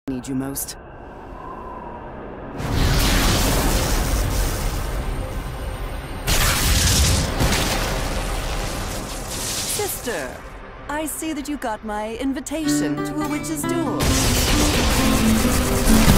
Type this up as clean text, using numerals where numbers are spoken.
Need you most. Sister, I see that you got my invitation to a witch's duel.